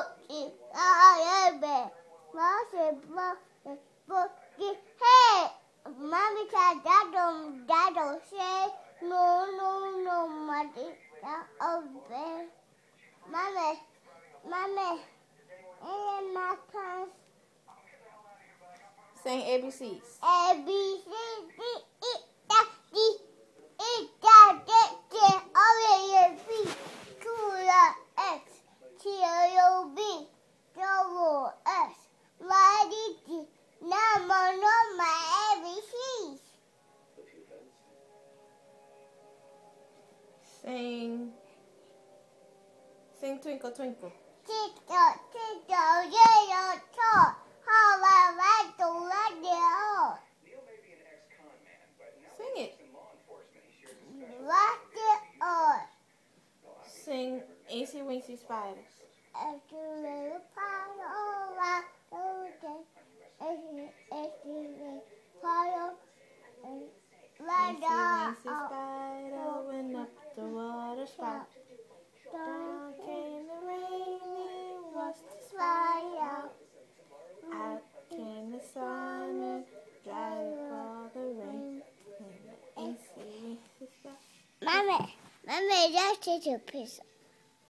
Hey, mommy said that say no, mommy, mommy, and my pants. Sing ABCs. A B C D E F G H I J K L M N O P Q R S T U V W X Y Z. Now I know my ABCs. Sing Twinkle Twinkle. Twinkle, yellow top. How I like to let it all. Sing it. Let it all. Sing Incy Wincy Spiders. Wincy spider went up the water spout. Down came the rain, it washed the spider out. Out came the sun and dried all the rain. And the Incy Wincy spider. Mommy, let's take a piece.